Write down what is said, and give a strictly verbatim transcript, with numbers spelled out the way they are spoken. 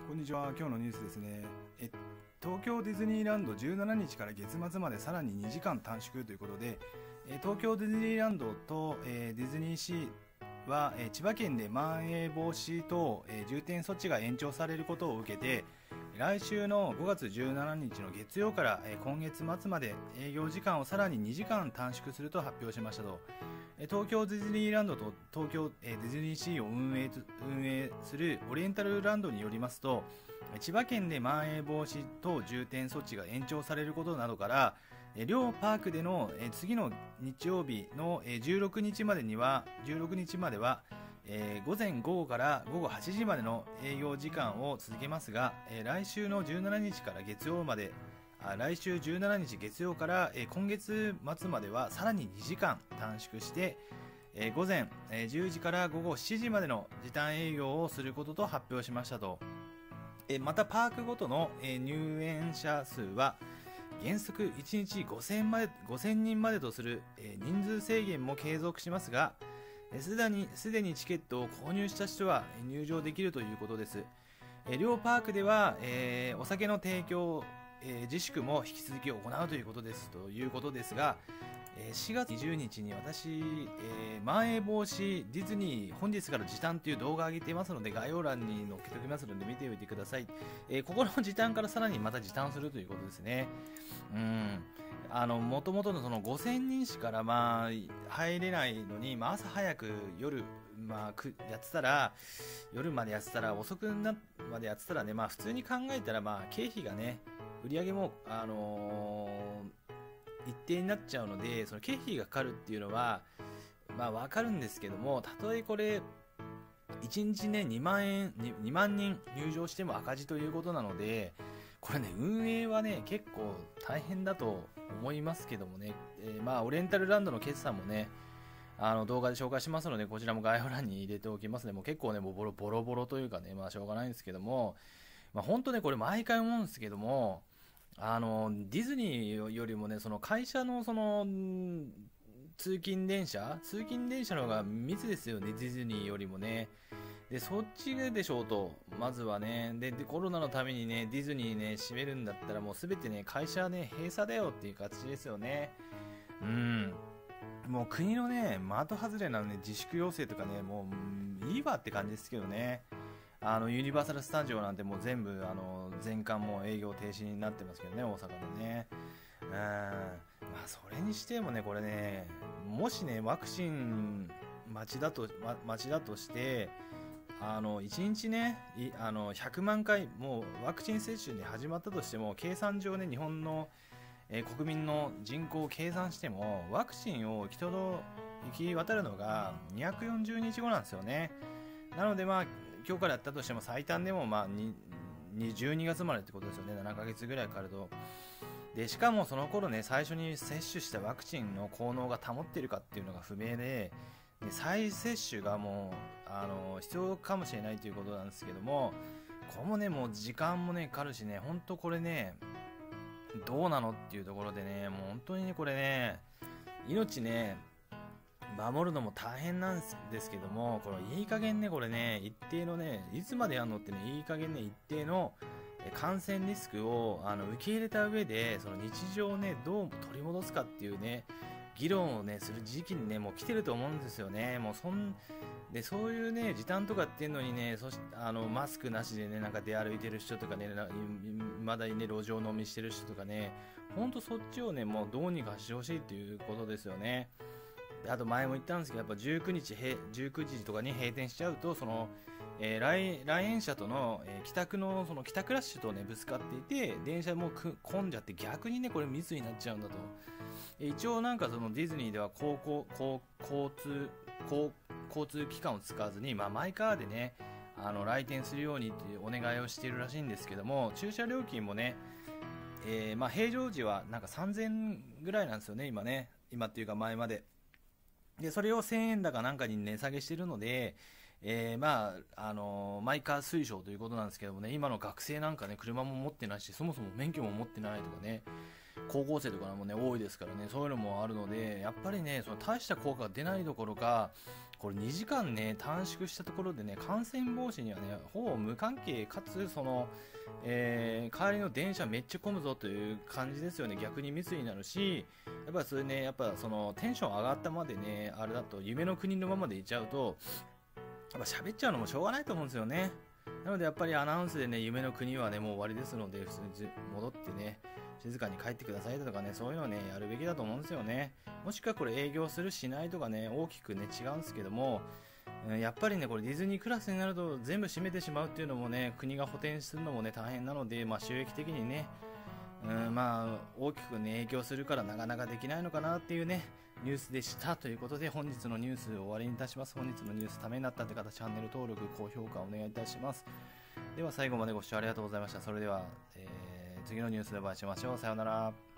こんにちは。今日のニュースですね。え東京ディズニーランドじゅうしちにちから月末までさらににじかん短縮ということで、え東京ディズニーランドと、えディズニーシーは、え千葉県でまん延防止等、え重点措置が延長されることを受けて、来週のごがつじゅうしちにちの月曜から、え今月末まで営業時間をさらににじかん短縮すると発表しましたと。東京ディズニーランドと東京ディズニーシーを運営運営するオリエンタルランドによりますと、千葉県でまん延防止等重点措置が延長されることなどから、両パークでの次の日曜日のじゅうろくにちまでにはじゅうろくにちまでは午前午後から午後はちじまでの営業時間を続けますが、来週のじゅうしちにちから月曜まで来週じゅうしちにち月曜から今月末まではさらににじかん短縮して午前じゅうじから午後しちじまでの時短営業をすることと発表しましたと。またパークごとの入園者数は原則いちにちごせんにんまでとする人数制限も継続しますが、すでにすでにチケットを購入した人は入場できるということです。両パークではお酒の提供えー、自粛も引き続き行うということですということですが、えー、しがつにじゅうにちに私、えー、まん延防止ディズニー本日から時短という動画を上げていますので、概要欄に載っけておきますので見ておいてください。えー、ここの時短からさらにまた時短するということですね。うんあの元々のそのごせんにんしからまあ入れないのに、まあ、朝早く夜まあ、やってたら夜までやってたら遅くなまでやってたらね、まあ普通に考えたらまあ経費がね売り上げも、あのー、一定になっちゃうので、その経費がかかるっていうのはまあわかるんですけども、たとえこれいちにちねにまんえんにまんにん入場しても赤字ということなので、これね運営はね結構大変だと思いますけどもね、えー、まあオリエンタルランドの決算もねあの動画で紹介しますので、こちらも概要欄に入れておきますね。もう結構ねもうボロボロボロというかね、まあしょうがないんですけども、まあ本当ねこれ毎回思うんですけども、あのディズニーよりもねその会社のその通勤電車通勤電車の方が密ですよね、ディズニーよりもね。でそっちでしょうと、まずはね。ででコロナのためにねディズニーね閉めるんだったらもうすべてね会社ね閉鎖だよっていう形ですよね。うんもう国のね的外れなのね自粛要請とかね、もういいわって感じですけどね。あのユニバーサル・スタジオなんてもう全部あの全館も営業停止になってますけどね、大阪でね。うんまあそれにしてもねこれね、もしねワクチン待ちだと、ま、待ちだとしてあのいちにちねいあのひゃくまんかいもうワクチン接種に始まったとしても、計算上ね日本の、えー、国民の人口を計算してもワクチンを行き届行き渡るのがにひゃくよんじゅうにちごなんですよね。なのでまあ今日からやったとしても最短でもまあじゅうにがつまでってことですよね。ななかげつぐらいかかると。でしかもその頃ね最初に接種したワクチンの効能が保っているかっていうのが不明で、で再接種がもうあの必要かもしれないということなんですけども、これもねもう時間もねかかるしね、本当これねどうなのっていうところでね、もう本当にねこれね命ね守るのも大変なんですけども、これいい加減ねこれね一定のねいつまでやるのってね、いい加減ね一定の感染リスクをあの受け入れた上でその日常をねどう取り戻すかっていうね議論をねする時期にねもう来てると思うんですよね。もうそんでそういうね時短とかっていうのにね、そしてあのマスクなしでねなんか出歩いてる人とかね、まだにね路上飲みしてる人とかね、ほんとそっちをねもうどうにかしてほしいっていうことですよね。あと前も言ったんですけど、やっぱじゅうくにちじゅうくじとかに閉店しちゃうと、その、えー、来来園者との、えー、帰宅のその帰宅ラッシュとねぶつかっていて、電車も混んじゃって逆にねこれ密になっちゃうんだと。えー、一応なんかそのディズニーでは公共交交通交交通機関を使わずに、まあ、マイカーでねあの来店するようにっていうお願いをしているらしいんですけども、駐車料金もね、えー、まあ平常時はなんかさんぜんえんぐらいなんですよね今ね、今っていうか前まで。でそれをせんえん高なんかに値下げしてるので、えー、まああのー、マイカー推奨ということなんですけどもね、今の学生なんかね車も持ってないし、そもそも免許も持ってないとかね、 高校生とかもね多いですからね、そういうのもあるので、やっぱりねその大した効果が出ないどころか、これにじかんね短縮したところでね感染防止にはねほぼ無関係かつ、その、えー、帰りの電車めっちゃ混むぞという感じですよね。逆に密になるし、やっぱりそれねやっぱそのテンション上がったまでねあれだと夢の国のままでいっちゃうとやっぱ喋っちゃうのもしょうがないと思うんですよね。なのでやっぱりアナウンスでね夢の国はねもう終わりですので、普通に戻ってね静かに帰ってくださいとかね、そういうのをねやるべきだと思うんですよね。もしくはこれ営業するしないとかね大きくね違うんですけども、うん、やっぱりねこれディズニークラスになると全部閉めてしまうっていうのもね、国が補填するのもね大変なので、まあ、収益的にね、うん、まあ大きくね影響するからなかなかできないのかなっていうねニュースでしたということで、本日のニュースを終わりにいたします。本日のニュースためになったという方、チャンネル登録高評価お願いいたします。では最後までご視聴ありがとうございました。それでは、えー、次のニュースでお会いしましょう。さようなら。